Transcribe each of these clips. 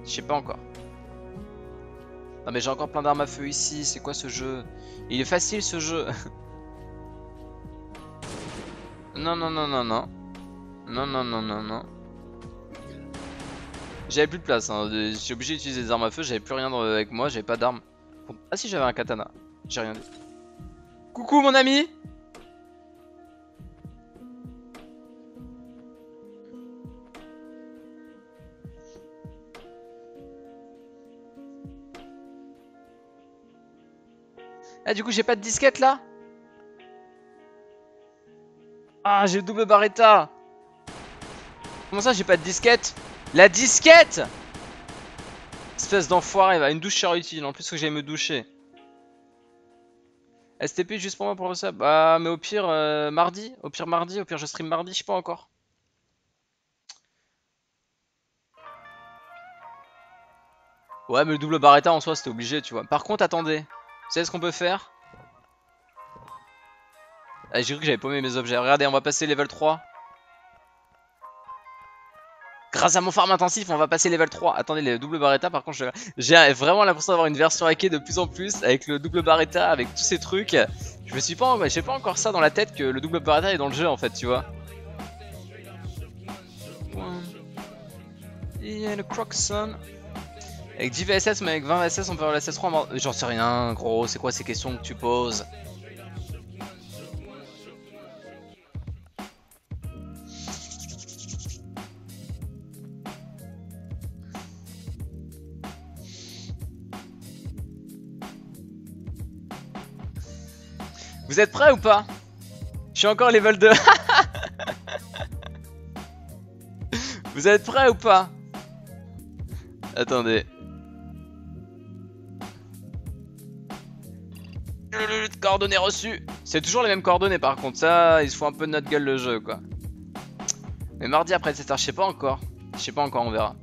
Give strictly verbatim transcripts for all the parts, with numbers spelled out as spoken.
Je sais pas encore. Non mais j'ai encore plein d'armes à feu ici, c'est quoi ce jeu? Il est facile ce jeu. Non non non non non. Non non non non non. J'avais plus de place, hein. J'étais obligé d'utiliser des armes à feu, j'avais plus rien avec moi, j'avais pas d'armes. Ah si, j'avais un katana, j'ai rien dit. Coucou mon ami. Ah du coup j'ai pas de disquette là. Ah j'ai le double barretta. Comment ça j'ai pas de disquette? La disquette! Espèce d'enfoiré, va une douche sera utile, en plus que j'aille me doucher. S T P juste pour moi pour ça. Bah mais au pire euh, mardi, au pire mardi, au pire je stream mardi, je sais pas encore. Ouais mais le double barretta en soi c'était obligé tu vois. Par contre attendez, vous savez ce qu'on peut faire? Ah, j'ai cru que j'avais paumé mes objets. Regardez, on va passer level trois. Grâce à mon farm intensif, on va passer level trois. Attendez, le double barretta, par contre, j'ai vraiment l'impression d'avoir une version hackée de plus en plus avec le double barretta, avec tous ces trucs. Je me suis pas, j'ai pas encore ça dans la tête que le double barretta est dans le jeu en fait, tu vois. Il y a le Crocson. Avec dix V S S, mais avec vingt V S S, on peut avoir la S S trois. J'en sais rien, gros. C'est quoi ces questions que tu poses? Vous êtes prêts ou pas? Je suis encore level deux. Vous êtes prêts ou pas? Attendez. Coordonnées reçues. C'est toujours les mêmes coordonnées par contre. Ça, il se fout un peu de notre gueule le jeu quoi. Mais mardi après sept heures, je sais pas encore. Je sais pas encore, on verra.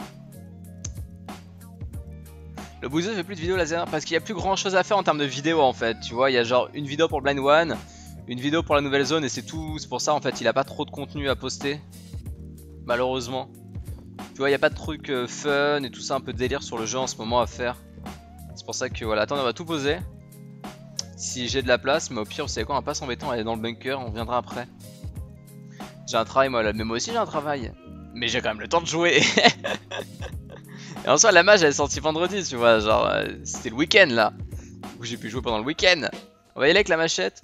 Le Bouzeux fait plus de vidéos laser parce qu'il y a plus grand chose à faire en termes de vidéos en fait. Tu vois, il y a genre une vidéo pour le Blind One, une vidéo pour la nouvelle zone et c'est tout. C'est pour ça en fait, il a pas trop de contenu à poster. Malheureusement. Tu vois, il n'y a pas de trucs euh, fun et tout ça, un peu de délire sur le jeu en ce moment à faire. C'est pour ça que voilà, attendez, on va tout poser. Si j'ai de la place, mais au pire, vous savez quoi, on va pas s'embêter, on va aller dans le bunker, on reviendra après. J'ai un travail, moi, là, mais moi aussi j'ai un travail. Mais j'ai quand même le temps de jouer. Et en soi, la mage elle est sortie vendredi, tu vois, genre, euh, c'était le week-end là. Où j'ai pu jouer pendant le week-end. On va y aller avec la machette.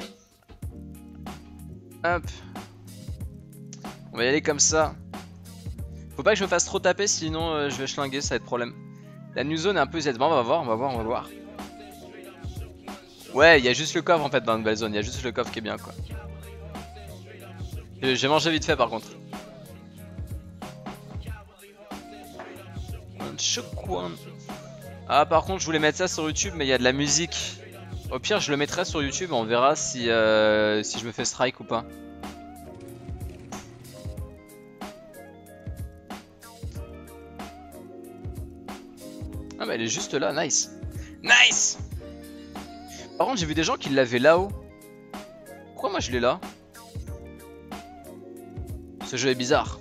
Hop. On va y aller comme ça. Faut pas que je me fasse trop taper, sinon euh, je vais schlinguer, ça va être problème. La new zone est un peu Z. Bon, on va voir, on va voir, on va voir. Ouais, il y a juste le coffre en fait dans la nouvelle zone, il y a juste le coffre qui est bien quoi. J'ai mangé vite fait par contre. Ah par contre je voulais mettre ça sur YouTube mais il y a de la musique. Au pire je le mettrai sur YouTube, on verra si, euh, si je me fais strike ou pas. Ah bah elle est juste là, nice. Nice. Par contre j'ai vu des gens qui l'avaient là-haut. Pourquoi moi je l'ai là? Ce jeu est bizarre.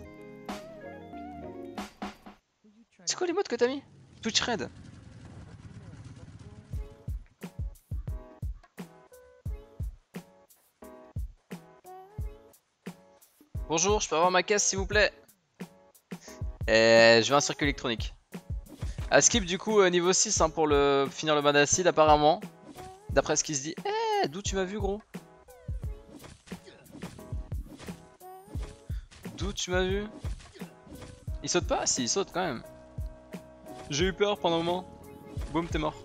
C'est quoi les modes que t'as mis? Twitch Red. Bonjour, je peux avoir ma caisse s'il vous plaît? Et je veux un circuit électronique. À skip du coup euh, niveau six hein, pour le finir le mode acide apparemment. D'après ce qui se dit. Eh hey, d'où tu m'as vu gros? D'où tu m'as vu? Il saute pas? Si il saute quand même. J'ai eu peur pendant un moment. Boum t'es mort.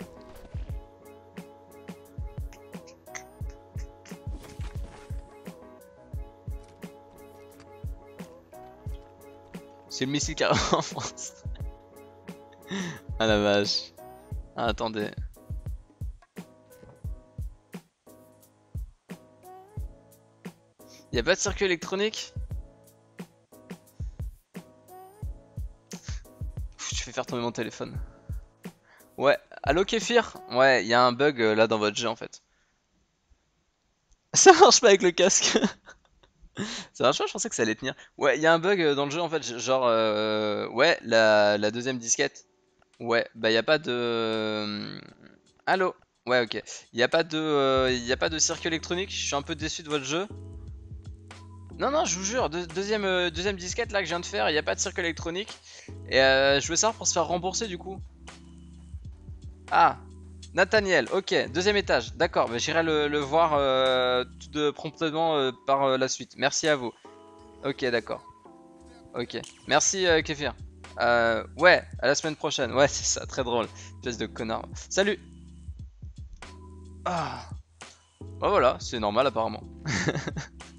C'est le missile qui arrive en France. Ah la vache. Ah, attendez. Y'a pas de circuit électronique? Pff, je fais faire tomber mon téléphone. Ouais, allo Kéfir? Ouais, y'a un bug euh, là dans votre jeu en fait. Ça marche pas avec le casque. Ça marche pas, je pensais que ça allait tenir. Ouais, y'a un bug euh, dans le jeu en fait, genre, euh, ouais, la, la deuxième disquette. Ouais, bah y a pas de... Allô? Ouais, ok. Y a pas de, euh, y a pas de circuit électronique. Je suis un peu déçu de votre jeu. Non, non, je vous jure, deux- deuxième, euh, deuxième disquette là que je viens de faire, y a pas de circuit électronique. Et euh, je veux savoir pour se faire rembourser du coup. Ah, Nathaniel, ok, deuxième étage, d'accord, bah, j'irai le, le voir euh, tout de promptement euh, par euh, la suite. Merci à vous. Ok, d'accord. Ok. Merci euh, Kéfir. Euh, ouais, à la semaine prochaine. Ouais, c'est ça, très drôle. Espèce de connard. Salut. Ah. Bah voilà, c'est normal apparemment.